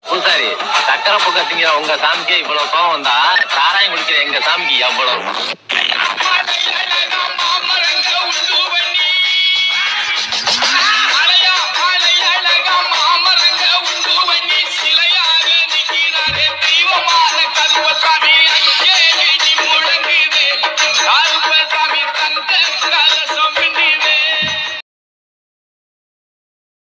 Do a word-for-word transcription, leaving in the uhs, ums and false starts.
பூசாரி சக்கரை பொங்க திங்கிற உங்க சாமிக்கே இவ்வளவு கோவம் வந்தா சாராயம் குடிக்கிற எங்க சாமிக்கு எவ்வளவு